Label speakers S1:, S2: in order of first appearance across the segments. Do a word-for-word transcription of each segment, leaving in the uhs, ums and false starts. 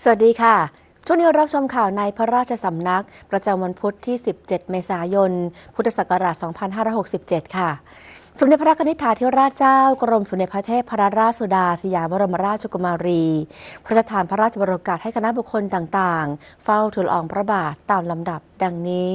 S1: สวัสดีค่ะช่วงนี้รับชมข่าวในพระราชสำนักประจำวันพุธที่ สิบเจ็ด เมษายน พุทธศักราช สองพันห้าร้อยหกสิบเจ็ด ค่ะ สมเด็จพระนิธิธิราชเจ้ากรมสมเด็จพระเทพรัตนราชสุดาสยามบรมราชกุมารีพระราชทานพระราชบรมโอกาสให้คณะบุคคลต่างๆเฝ้าทูลละอองพระบาทตามลำดับดังนี้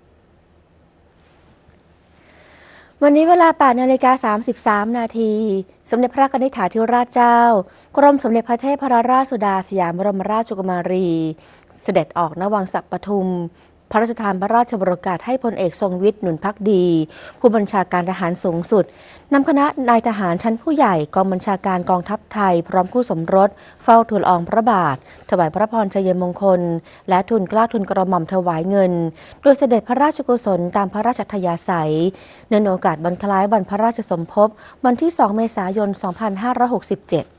S1: วันนี้เวลา แปดนาฬิกาสามสิบสาม นาทีสมเด็จพระนิธิธิราชเจ้ากรมสมเด็จพระเทพรัตนราชสุดาสยามบรมราชกุมารีเสด็จออกณวังสัปปทุมพระราชทานพระราชบรมโอกาสให้พลเอกทรงวิทย์หนุนภักดีผู้บัญชาการทหารสูงสุดนำคณะนายทหารชั้นผู้ใหญ่กองบัญชาการกองทัพไทยพร้อมคู่สมรสเฝ้าทูลละอองพระบาทถวายพระพรชัยมงคลและทูลเกล้าทูลกระหม่อมถวายเงินโดยเสด็จพระราชกุศลตามพระราชอัธยาศัยเนื่องในโอกาสวันคล้ายวันพระราชสมภพวันที่ สอง เมษายน สองพันห้าร้อยหกสิบเจ็ด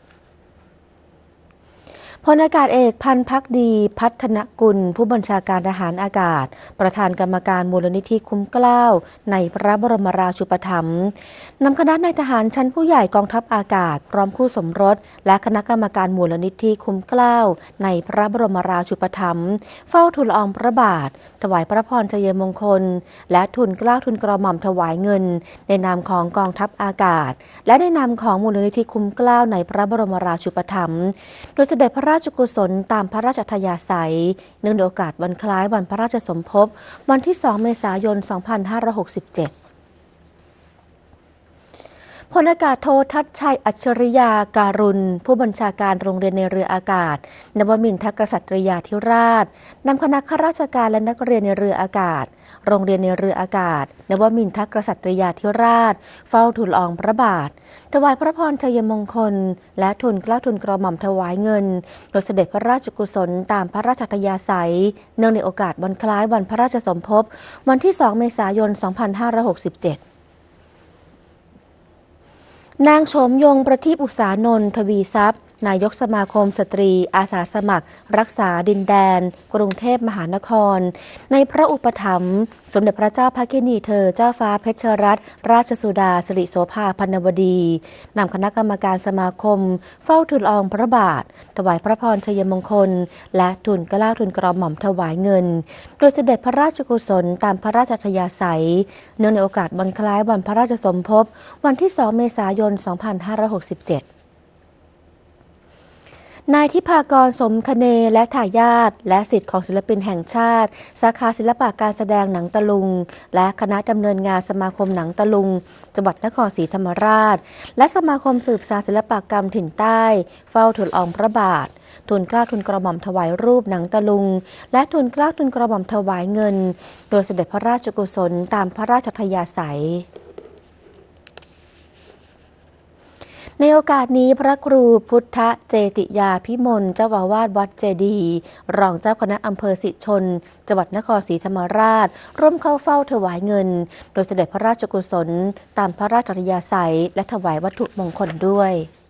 S1: พลอากาศเอกพันธ์ภักดีพัฒนกุลผู้บัญชาการทหารอากาศประธานกรรมการมูลนิธิคุ้มเกล้าในพระบรมราชูปถัมภ์นำคณะนายทหารชั้นผู้ใหญ่กองทัพอากาศพร้อมคู่สมรสและคณะกรรมการมูลนิธิคุ้มเกล้าในพระบรมราชูปถัมภ์เฝ้าทูลละอองพระบาทถวายพระพรชัยมงคลและทูลเกล้าทูลกระหม่อมถวายเงินในนามของกองทัพอากาศและในนามของมูลนิธิคุ้มเกล้าในพระบรมราชูปถัมภ์โดยเสด็จพระราชกุศลตามพระราชอัธยาศัยเนื่องในโอกาสวันคล้ายวันพระราชสมภพวันที่ สอง เมษายน สองพันห้าร้อยหกสิบเจ็ดพลอากาศโททัชชัยอัจฉริยาการุณผู้บัญชาการโรงเรียนในเรืออากาศนวมินทกษัตริยาธิราชนำคณะข้าราชการและนักเรียนในเรืออากาศโรงเรียนในเรืออากาศนวมินทกษัตริยาธิราชเฝ้าทูลละอองพระบาทถวายพระพรชัยมงคลและทูลเกล้าทูลกระหม่อมถวายเงินโดยเสด็จพระราชกุศลตามพระราชอัธยาศัยเนื่องในโอกาสวันคล้ายวันพระราชสมภพวันที่ สอง เมษายน สองพันห้าร้อยหกสิบเจ็ดนางโฉมยงประทีปอุษานนท์ทวีทรัพย์นายกสมาคมสตรีอาสาสมัครรักษาดินแดนกรุงเทพมหานครในพระอุปถัมภ์สมเด็จพระเจ้าพระกินีเธอเจ้าฟ้าเพชรรัตนราชสุดาสิริโสภาพันวดีนำคณะกรรมการสมาคมเฝ้าทูลละอองพระบาทถวายพระพรชัยมงคลและทูลเกล้าทูลกระหม่อมถวายเงินโดยเสด็จพระราชกุศลตามพระราชอัธยาศัยเนื่องในโอกาสวันคล้ายวันพระราชสมภพวันที่ สอง เมษายน สองพันห้าร้อยหกสิบเจ็ดนายทิพากรสมคเนและทายาทและศิษย์ของศิลปินแห่งชาติสาขาศิลปะการแสดงหนังตะลุงและคณะดำเนินงานสมาคมหนังตะลุงจังหวัดนครศรีธรรมราชและสมาคมสืบสานศิลปกรรมถิ่นใต้เฝ้าทูลละอองพระบาททูลเกล้าทูลกระหม่อมถวายรูปหนังตะลุงและทูลเกล้าทูลกระหม่อมถวายเงินโดยเสด็จพระราชกุศลตามพระราชอัธยาศัยในโอกาสนี้พระครูพุทธเจติยาภิมลเจ้าอาวาสวัดเจดีย์รองเจ้าคณะอำเภอสิชนจังหวัดนครศรีธรรมราชร่วมเข้าเฝ้าถวายเงินโดยเสด็จพระราชกุศลตามพระราชอัธยาศัยและถวายวัตถุมงคลด้วย